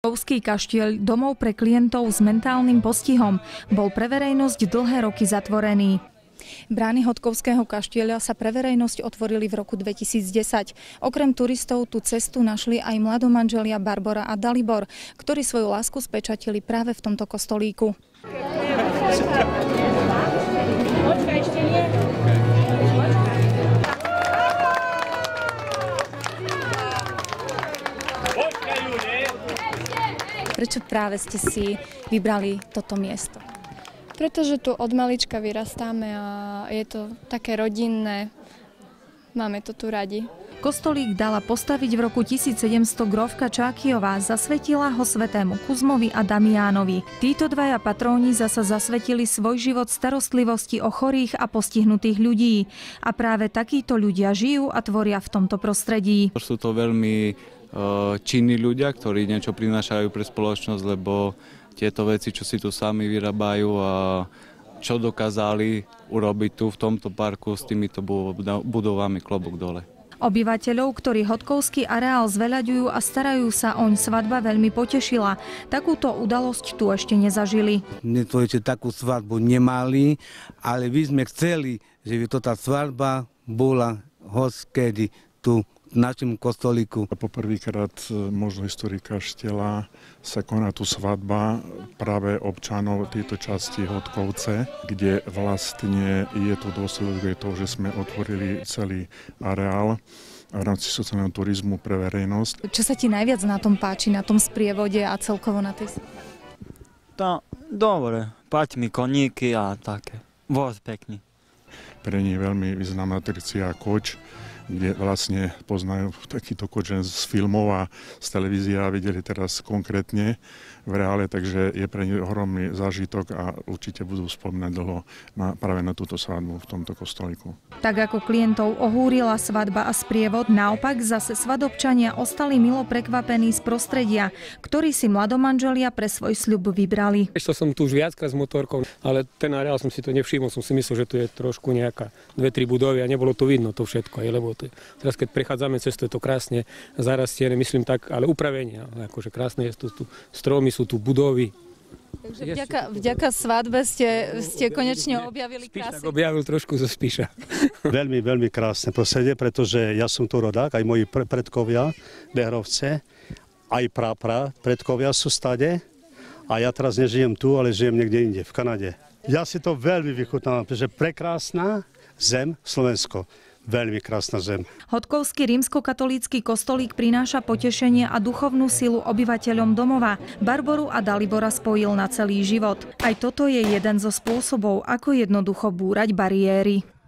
Hodkovský kaštieľ, domov pre klientov s mentálnym postihom, bol pre verejnosť dlhé roky zatvorený. Brány Hodkovského kaštieľa sa pre verejnosť otvorili v roku 2010. Okrem turistov tú cestu našli aj mladomanželia Barbora a Dalibor, ktorí svoju lásku spečatili práve v tomto kostolíku. Prečo práve ste si vybrali toto miesto? Pretože tu od malička vyrastáme a je to také rodinné. Máme to tu radi. Kostolík dala postaviť v roku 1700 grófka Čákyová, zasvetila ho svätému Kuzmovi a Damiánovi. Títo dvaja patróni zasa zasvetili svoj život starostlivosti o chorých a postihnutých ľudí. A práve takíto ľudia žijú a tvoria v tomto prostredí. Sú to veľmi činní ľudia, ktorí niečo prinášajú pre spoločnosť, lebo tieto veci, čo si tu sami vyrábajú a čo dokázali urobiť tu v tomto parku s týmito budovami, klobúk dole. Obyvateľov, ktorí Hodkovský areál zveľaďujú a starajú sa oň, svadba veľmi potešila. Takúto udalosť tu ešte nezažili. My to ešte takú svadbu nemali, ale my sme chceli, že by to tá svadba bola hoskedy tu v našom kostolíku. Poprvýkrát možno histórii kaštieľa sa koná tu svadba práve občanov tejto časti Hodkovce, kde vlastne je to dôsledok toho, že sme otvorili celý areál v rámci sociálneho turizmu pre verejnosť. Čo sa ti najviac na tom páči, na tom sprievode a celkovo na tej... Dobre, páči mi koníky a také. Voz pekný. Pre ní veľmi významná atrakcia Koč, kde vlastne poznajú takýto koč z filmov a z televízie a videli teraz konkrétne v reále, takže je pre nich ohromný zážitok a určite budú spomínať dlho práve na túto svadbu v tomto kostolíku. Tak ako klientov ohúrila svadba a sprievod, naopak zase svadobčania ostali milo prekvapení z prostredia, ktorý si mladomanželia pre svoj sľub vybrali. Ešte som tu už viackrát s motorkou, ale ten areál som si to nevšimol, som si myslel, že tu je trošku nejaká 2-3 budovy a nebolo tu vidno to všetko, lebo teraz keď prechádzame cez to, je to krásne zarastené, myslím tak, ale upravenie, ale akože krásne je tu stromy, sú tu budovy. Takže vďaka svadbe ste konečne objavili krásy. Spíšak objavil trošku zo Spíša. Veľmi, veľmi krásne prostredie, pretože ja som tu rodák, aj moji predkovia, Behrovce, aj predkovia sú stade a ja teraz nežijem tu, ale žijem niekde inde, v Kanade. Ja si to veľmi vychutnávam, pretože prekrásna zem Slovensko. Veľmi krásna zem. Hodkovský rímskokatolícky kostolík prináša potešenie a duchovnú silu obyvateľom domova. Barboru a Dalibora spojil na celý život. Aj toto je jeden zo spôsobov, ako jednoducho búrať bariéry.